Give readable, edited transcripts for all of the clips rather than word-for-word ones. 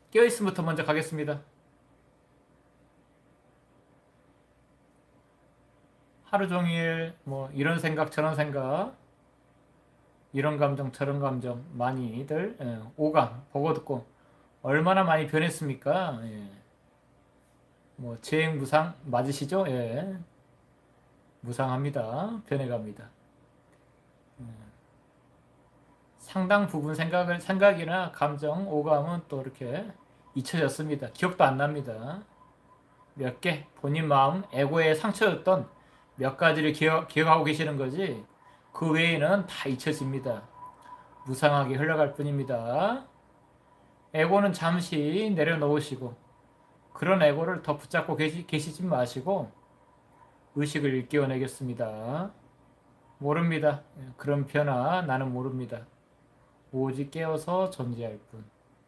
깨어있음부터 먼저 가겠습니다. 하루 종일 뭐 이런 생각 저런 생각, 이런 감정 저런 감정 많이들 오감 보고 듣고 얼마나 많이 변했습니까? 예. 뭐 재행무상 맞으시죠? 예. 무상합니다. 변해갑니다. 상당 부분 생각이나 감정, 오감은 또 이렇게 잊혀졌습니다. 기억도 안 납니다. 몇 개, 본인 마음, 에고에 상처였던 몇 가지를 기억하고 계시는 거지, 그 외에는 다 잊혀집니다. 무상하게 흘러갈 뿐입니다. 에고는 잠시 내려놓으시고, 그런 에고를 더 붙잡고 계시지 마시고, 의식을 일깨워내겠습니다. 모릅니다. 그런 변화 나는 모릅니다. 오직 깨어서 존재할 뿐.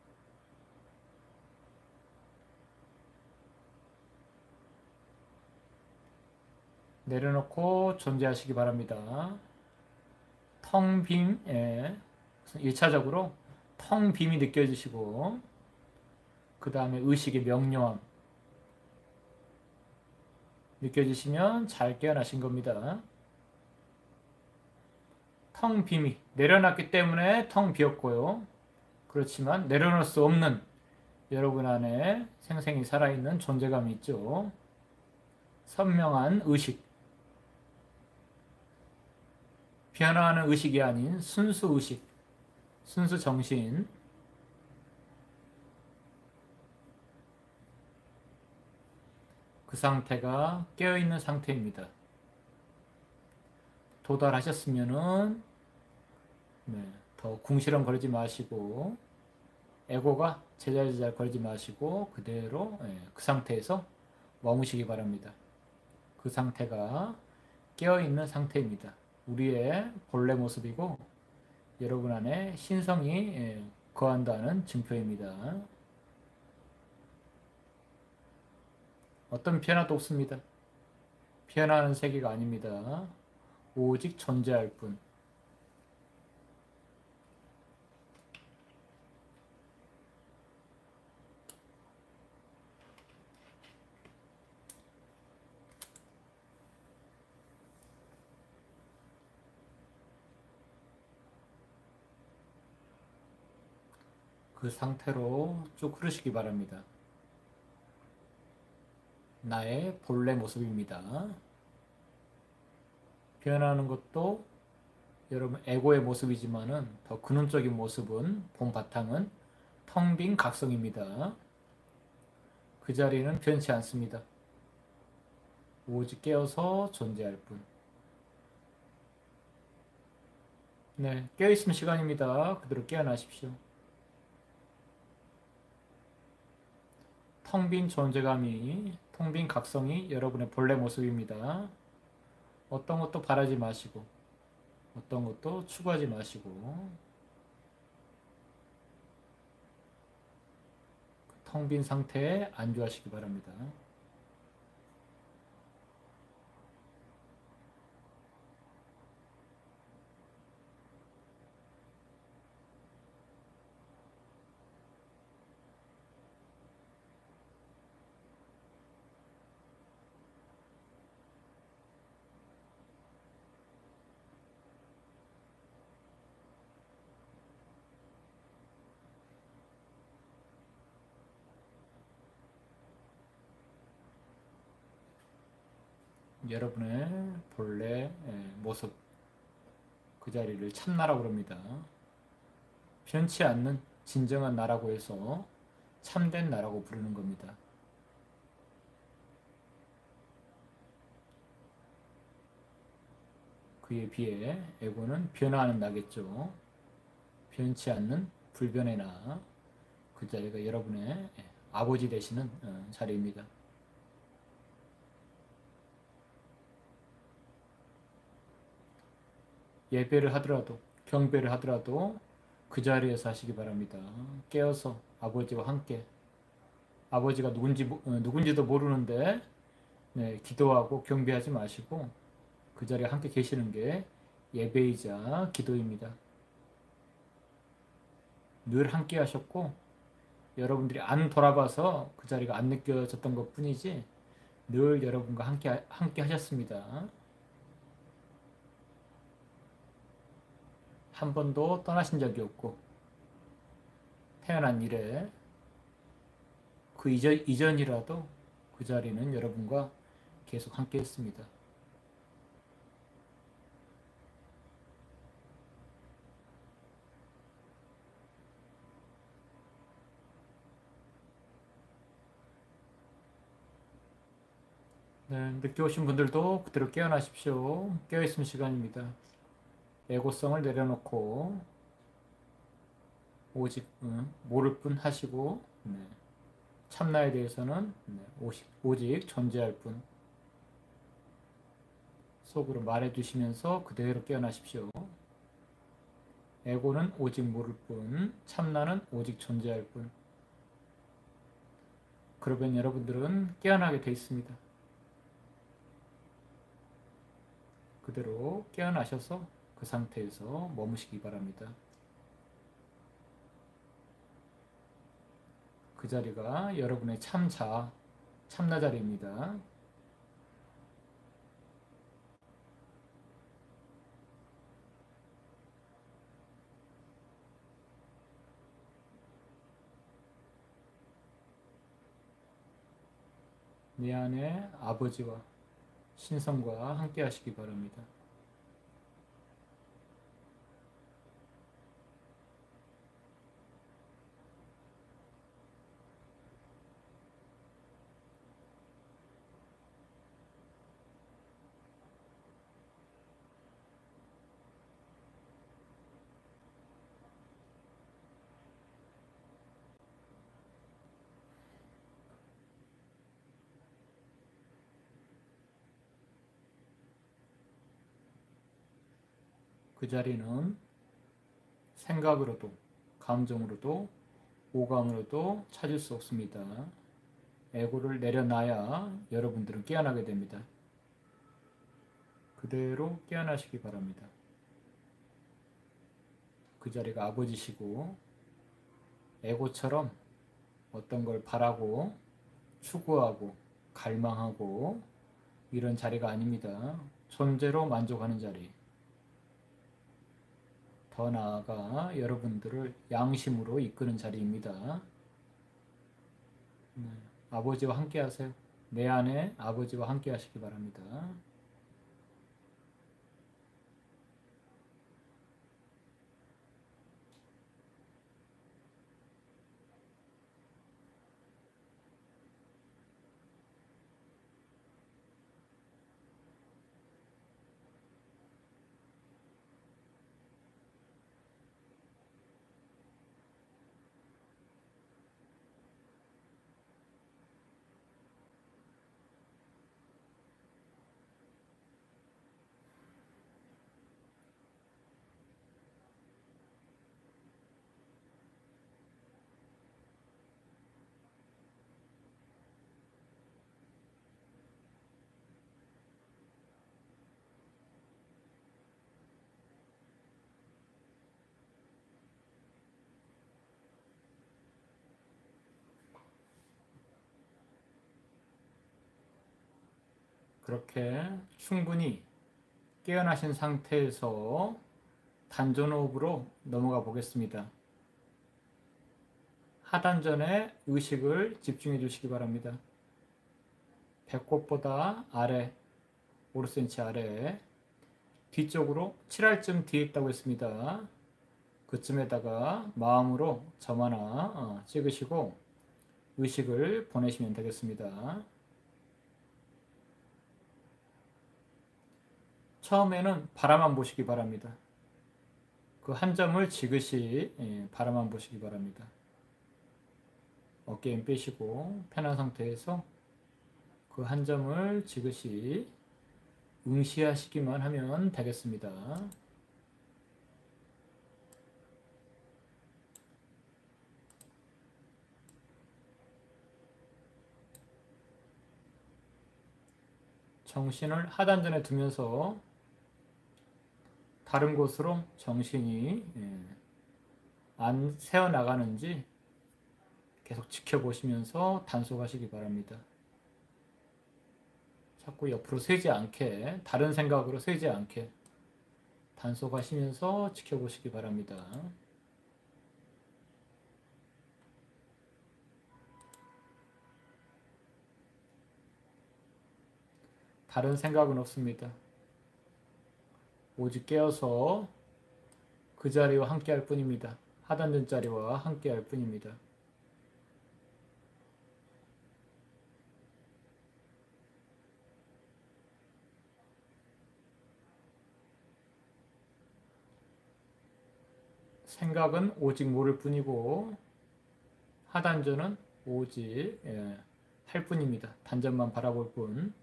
내려놓고 존재하시기 바랍니다. 텅 빔, 1차적으로 텅 빔이 느껴지시고, 그 다음에 의식의 명료함 느껴지시면 잘 깨어나신 겁니다. 텅 빔이 내려놨기 때문에 텅 비었고요. 그렇지만 내려놓을 수 없는 여러분 안에 생생히 살아있는 존재감이 있죠. 선명한 의식, 변화하는 의식이 아닌 순수 의식, 순수 정신, 그 상태가 깨어있는 상태입니다. 도달하셨으면은 더 궁시렁거리지 마시고, 에고가 제잘제잘 거리지 마시고 그대로 그 상태에서 머무시기 바랍니다. 그 상태가 깨어있는 상태입니다. 우리의 본래 모습이고 여러분 안에 신성이 거한다는 증표입니다. 어떤 변화도 없습니다. 변화하는 세계가 아닙니다. 오직 존재할 뿐. 그 상태로 쭉 흐르시기 바랍니다. 나의 본래 모습입니다. 변하는 것도 여러분 에고의 모습이지만은 더 근원적인 모습은 본 바탕은 텅 빈 각성입니다. 그 자리는 변치 않습니다. 오직 깨어서 존재할 뿐. 네, 깨어있으면 시간입니다. 그대로 깨어나십시오. 텅 빈 존재감이, 텅 빈 각성이 여러분의 본래 모습입니다. 어떤 것도 바라지 마시고, 어떤 것도 추구하지 마시고, 텅 빈 상태에 안주하시기 바랍니다. 여러분의 본래 모습, 그 자리를 참나라고 합니다. 변치 않는 진정한 나라고 해서 참된 나라고 부르는 겁니다. 그에 비해 에고는 변화하는 나겠죠. 변치 않는 불변의 나, 그 자리가 여러분의 아버지 되시는 자리입니다. 예배를 하더라도, 경배를 하더라도 그 자리에서 하시기 바랍니다. 깨어서 아버지와 함께, 아버지가 누군지도 모르는데 기도하고 경배하지 마시고 그 자리에 함께 계시는 게 예배이자 기도입니다. 늘 함께 하셨고 여러분들이 안 돌아봐서 그 자리가 안 느껴졌던 것 뿐이지 늘 여러분과 함께 하셨습니다. 한 번도 떠나신 적이 없고 태어난 이래 그 이전이라도 그 자리는 여러분과 계속 함께 했습니다. 네, 늦게 오신 분들도 그대로 깨어나십시오. 깨어있는 시간입니다. 애고성을 내려놓고 오직 모를 뿐 하시고 네, 참나에 대해서는 오직 존재할 뿐 속으로 말해주시면서 그대로 깨어나십시오. 에고는 오직 모를 뿐, 참나는 오직 존재할 뿐. 그러면 여러분들은 깨어나게 되어 있습니다. 그대로 깨어나셔서 그 상태에서 머무시기 바랍니다. 그 자리가 여러분의 참나 자리입니다. 내 안에 아버지와 신성과 함께 하시기 바랍니다. 그 자리는 생각으로도 감정으로도 오감으로도 찾을 수 없습니다. 에고를 내려놔야 여러분들은 깨어나게 됩니다. 그대로 깨어나시기 바랍니다. 그 자리가 아버지시고 에고처럼 어떤 걸 바라고 추구하고 갈망하고 이런 자리가 아닙니다. 존재로 만족하는 자리. 더 나아가 여러분들을 양심으로 이끄는 자리입니다. 네, 아버지와 함께 하세요. 내 안에 아버지와 함께 하시기 바랍니다. 그렇게 충분히 깨어나신 상태에서 단전호흡으로 넘어가 보겠습니다. 하단전에 의식을 집중해 주시기 바랍니다. 배꼽보다 아래, 5cm 아래, 뒤쪽으로 7알쯤 뒤에 있다고 했습니다. 그쯤에다가 마음으로 점 하나 찍으시고 의식을 보내시면 되겠습니다. 처음에는 바라만 보시기 바랍니다. 그 한 점을 지그시 바라만 보시기 바랍니다. 어깨 힘 빼시고 편한 상태에서 그 한 점을 지그시 응시하시기만 하면 되겠습니다. 정신을 하단전에 두면서 다른 곳으로 정신이 안 새어나가는지 계속 지켜보시면서 단속하시기 바랍니다. 자꾸 옆으로 새지 않게, 다른 생각으로 새지 않게 단속하시면서 지켜보시기 바랍니다. 다른 생각은 없습니다. 오직 깨어서 그 자리와 함께 할 뿐입니다. 하단전 자리와 함께 할 뿐입니다. 생각은 오직 모를 뿐이고 하단전은 오직 할 뿐입니다. 단전만 바라볼 뿐.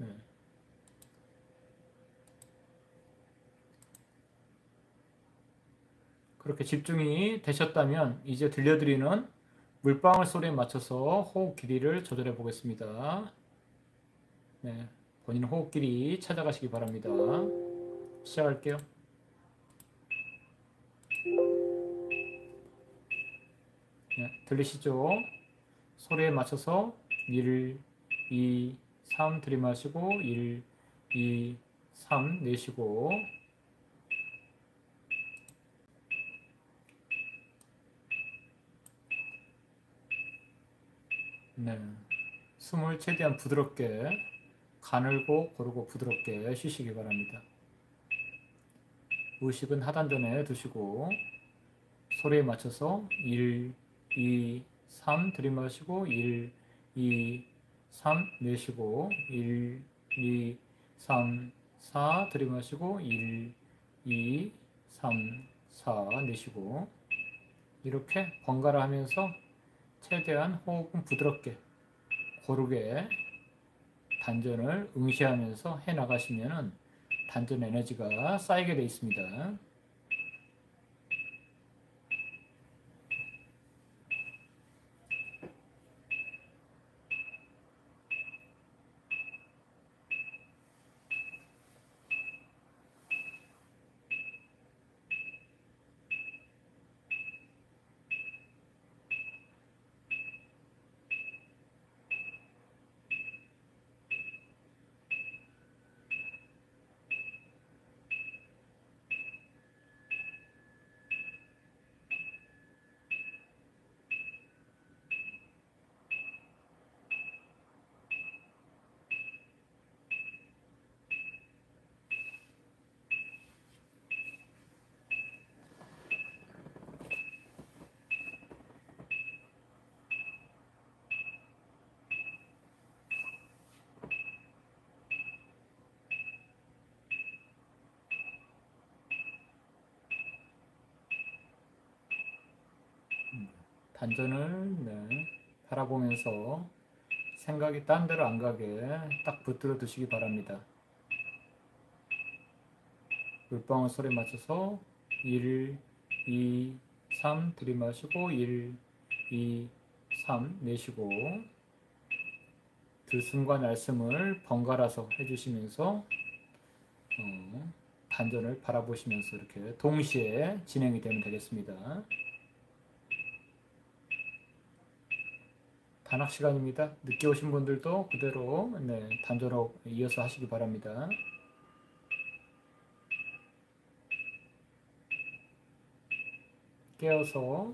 그렇게 집중이 되셨다면 이제 들려드리는 물방울 소리에 맞춰서 호흡 길이를 조절해 보겠습니다. 네, 본인 호흡 길이 찾아가시기 바랍니다. 시작할게요. 네, 들리시죠? 소리에 맞춰서 1, 2, 3 들이마시고 1, 2, 3 내쉬고 네, 숨을 최대한 부드럽게 가늘고 고르고 부드럽게 쉬시기 바랍니다. 의식은 하단전에 두시고 소리에 맞춰서 1, 2, 3 들이마시고 1, 2, 3 내쉬고 1, 2, 3, 4 들이마시고 1, 2, 3, 4 내쉬고 이렇게 번갈아 하면서 최대한 호흡은 부드럽게 고르게 단전을 응시하면서 해 나가시면 단전 에너지가 쌓이게 되어 있습니다. 단전을 바라보면서 생각이 딴 데로 안 가게 딱 붙들어 두시기 바랍니다. 물방울 소리에 맞춰서 1, 2, 3 들이마시고 1, 2, 3 내쉬고 들숨과 날숨을 번갈아서 해주시면서 단전을 바라보시면서 이렇게 동시에 진행이 되면 되겠습니다. 단학 시간입니다. 늦게 오신 분들도 그대로 단전으로 이어서 하시기 바랍니다. 깨어서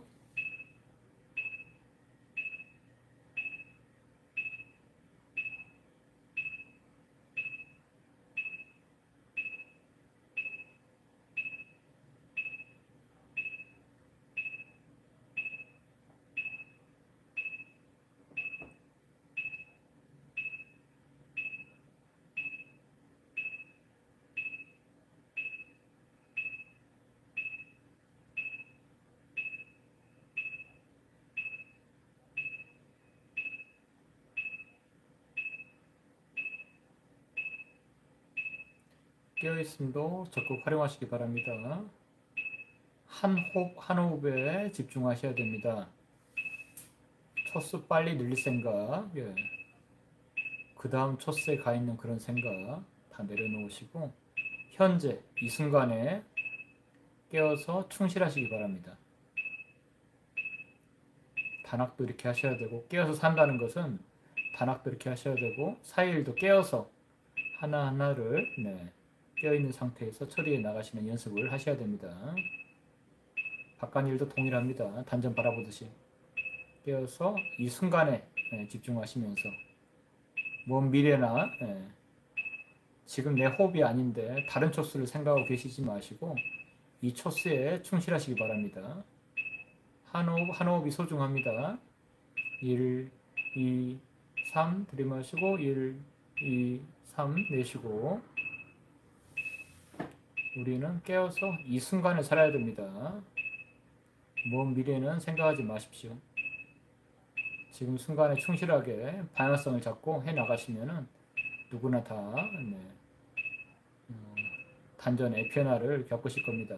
깨어있음도 적극 활용하시기 바랍니다. 한 호흡 한 호흡에 집중하셔야 됩니다. 초수 빨리 늘릴 생각, 그 다음 초수에 가 있는 그런 생각 다 내려놓으시고 현재 이 순간에 깨어서 충실하시기 바랍니다. 단학도 이렇게 하셔야 되고, 깨어서 산다는 것은 단학도 이렇게 하셔야 되고, 사일도 깨어서 하나하나를 깨어있는 상태에서 처리해 나가시는 연습을 하셔야 됩니다. 바깥일도 동일합니다. 단전 바라보듯이 깨어서 이 순간에 집중하시면서 먼 미래나 지금 내 호흡이 아닌데 다른 초수를 생각하고 계시지 마시고 이 초수에 충실하시기 바랍니다. 한 호흡 한 호흡이 소중합니다. 1, 2, 3 들이마시고 1, 2, 3 내쉬고 우리는 깨어서 이 순간을 살아야 됩니다. 먼 미래는 생각하지 마십시오. 지금 순간에 충실하게 방향성을 잡고 해나가시면은 누구나 다 단전의 변화를 겪으실 겁니다.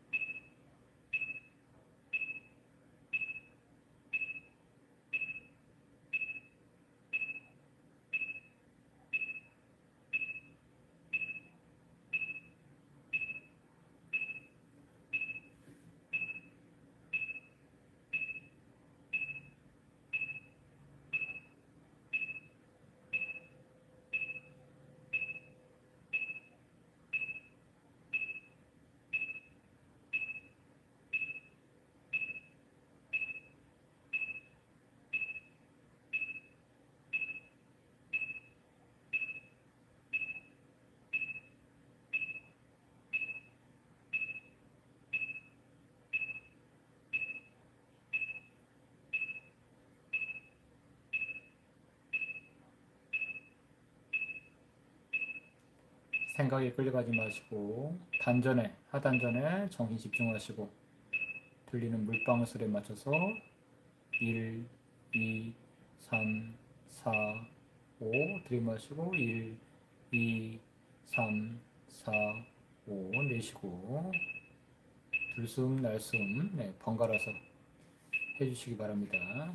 생각에 끌려가지 마시고 단전에 하단전에 정신 집중하시고 들리는 물방울 소리에 맞춰서 1, 2, 3, 4, 5 들이마시고 1, 2, 3, 4, 5 내쉬고 들숨 날숨 번갈아서 해주시기 바랍니다.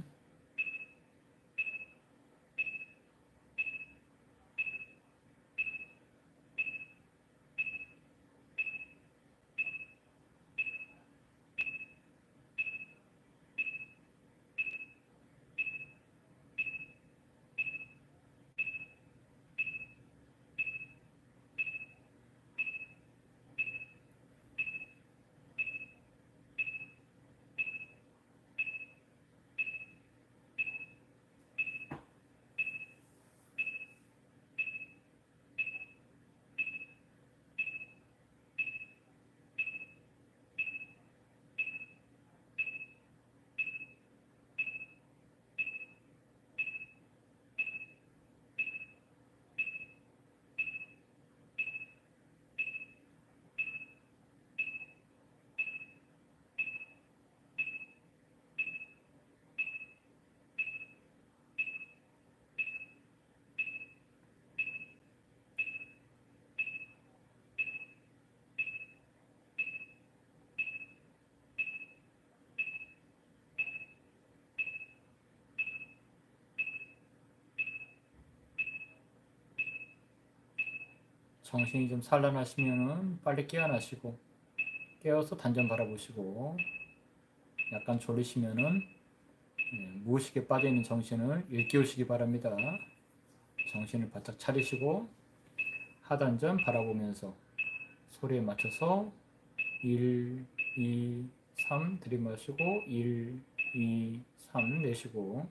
정신이 좀 산란하시면은 빨리 깨어나시고 깨어서 단전 바라보시고 약간 졸리시면은 무의식에 빠져있는 정신을 일깨우시기 바랍니다. 정신을 바짝 차리시고 하단전 바라보면서 소리에 맞춰서 1, 2, 3 들이마시고 1, 2, 3 내쉬고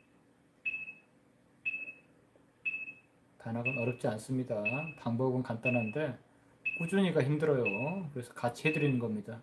단학은 어렵지 않습니다. 방법은 간단한데 꾸준히가 힘들어요. 그래서 같이 해드리는 겁니다.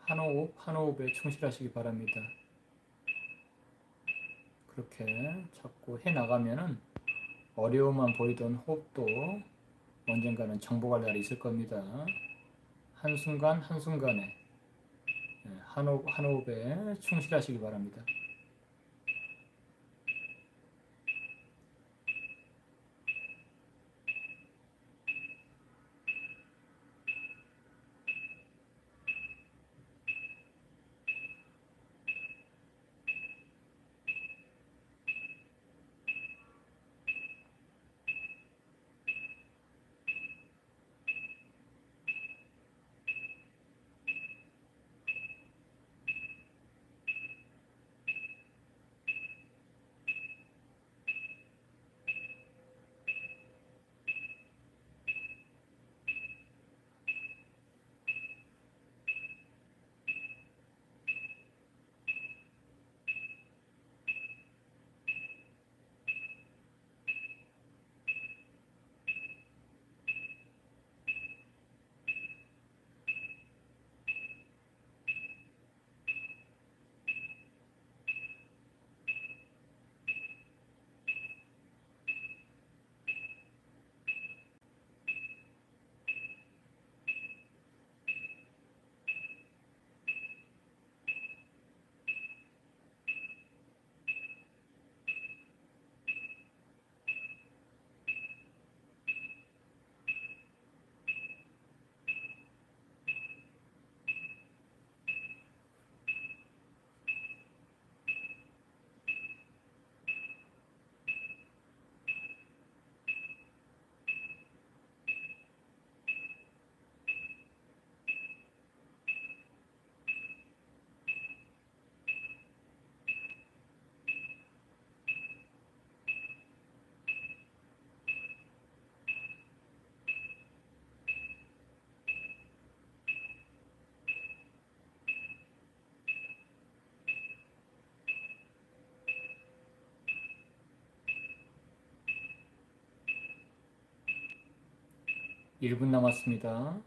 한 호흡에 충실하시기 바랍니다. 그렇게 자꾸 해 나가면은 어려움만 보이던 호흡도 언젠가는 정복할 날이 있을 겁니다. 한순간 한순간에 한 호흡에 충실하시기 바랍니다. 일 분 남았습니다.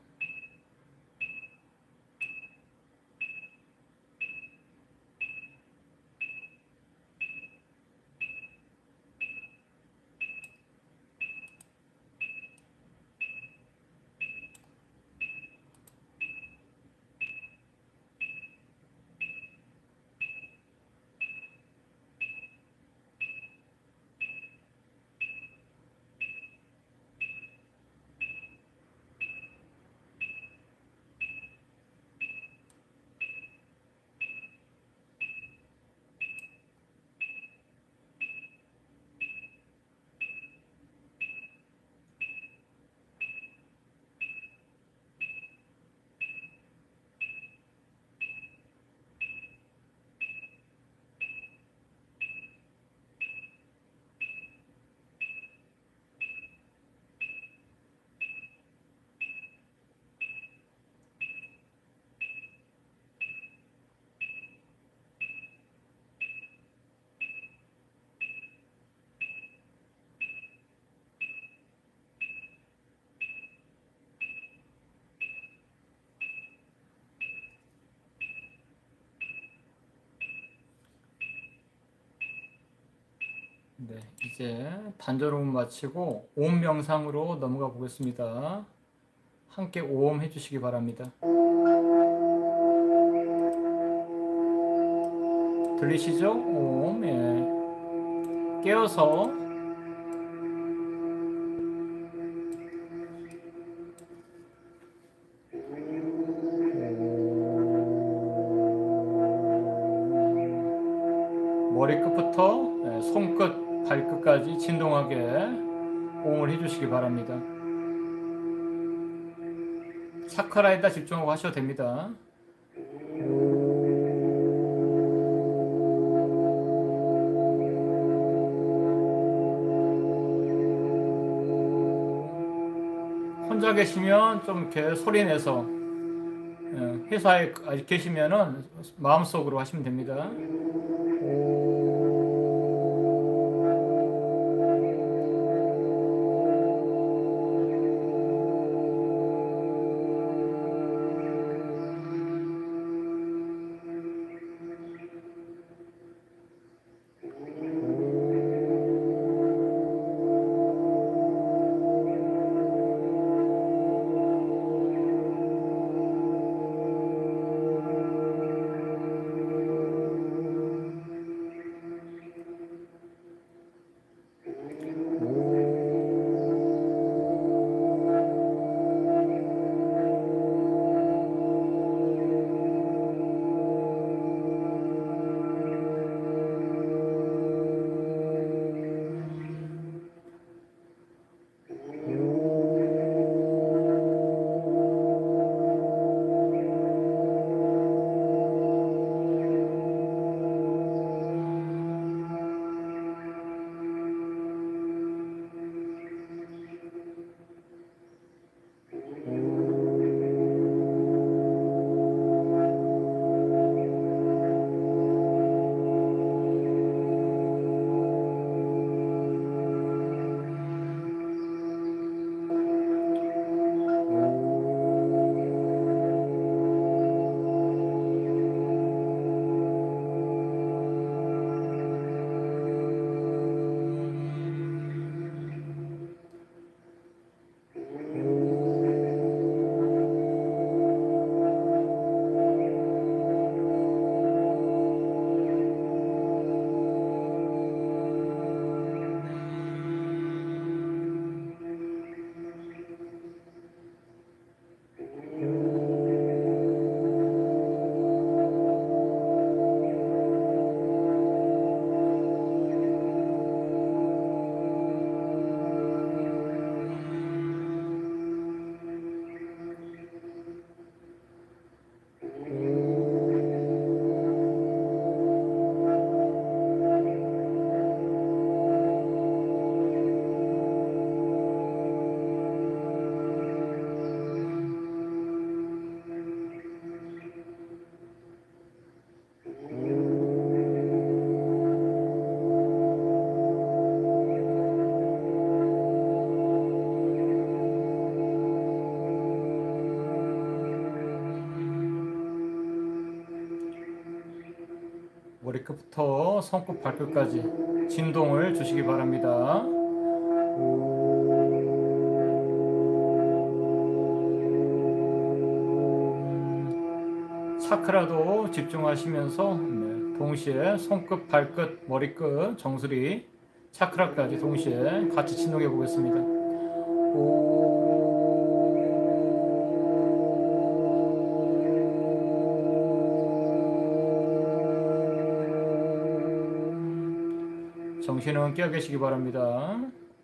네, 이제 단전호흡 마치고 오음 명상으로 넘어가 보겠습니다. 함께 오음 해주시기 바랍니다. 들리시죠? 오음. 예. 깨어서 머리끝부터 손끝, 발끝까지 진동하게 오음을 해주시기 바랍니다. 차크라에다 집중하고 하셔도 됩니다. 혼자 계시면 좀 이렇게 소리 내서, 회사에 계시면은 마음속으로 하시면 됩니다. 머리끝부터 손끝 발끝까지 진동을 주시기 바랍니다. 차크라도 집중하시면서 동시에 손끝, 발끝, 머리끝, 정수리, 차크라까지 동시에 같이 진동해 보겠습니다. 정신은 깨어 계시기 바랍니다.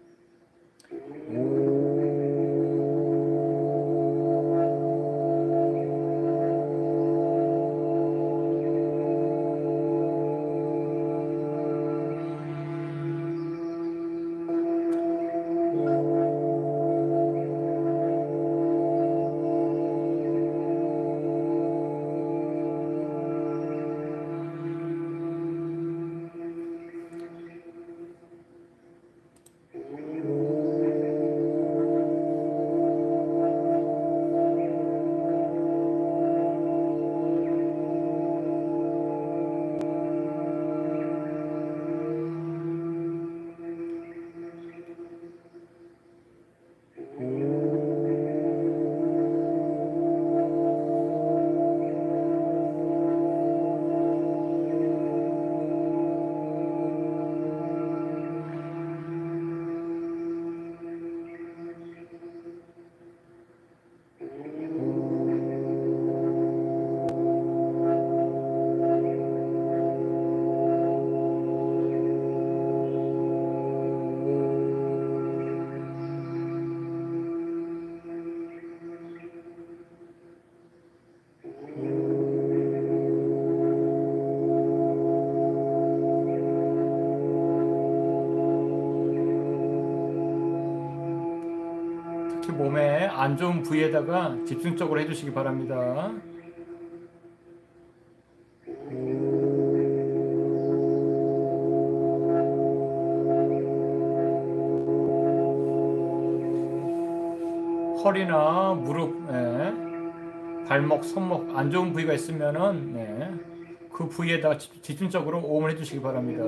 특히 몸에 안 좋은 부위에다가 집중적으로 해주시기 바랍니다. 허리나 무릎, 발목, 손목 안 좋은 부위가 있으면은 그 부위에다가 집중적으로 오음을 해주시기 바랍니다.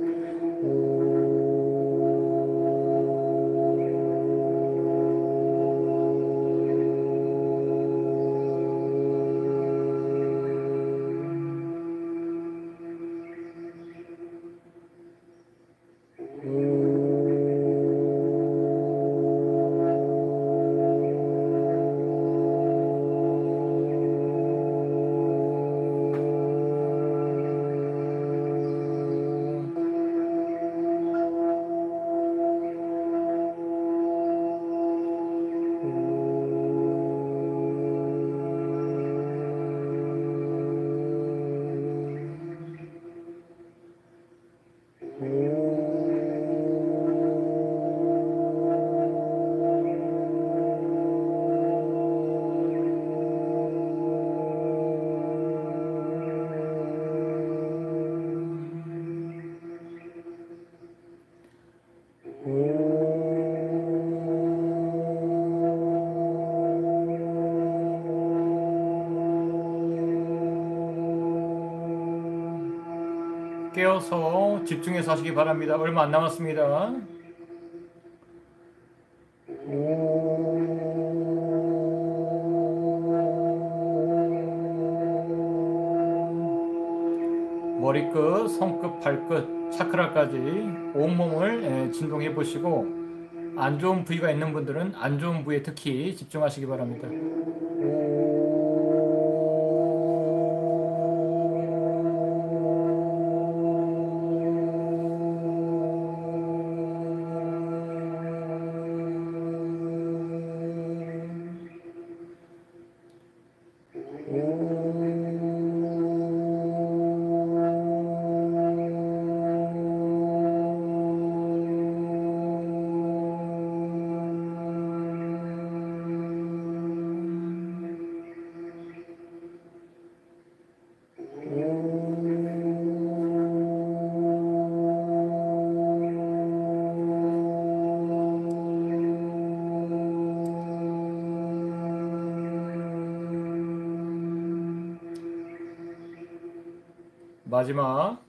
깨어서 집중해서 하시기 바랍니다. 얼마 안 남았습니다. 머리끝, 손끝, 발끝, 차크라까지 온몸을 진동해 보시고 안 좋은 부위가 있는 분들은 안 좋은 부위에 특히 집중하시기 바랍니다. 마지막.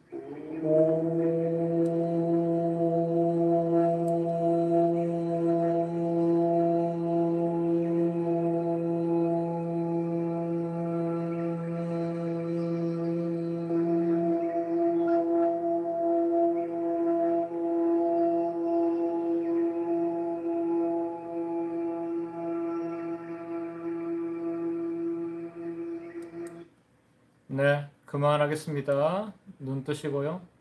네, 그만하겠습니다. 눈 뜨시고요.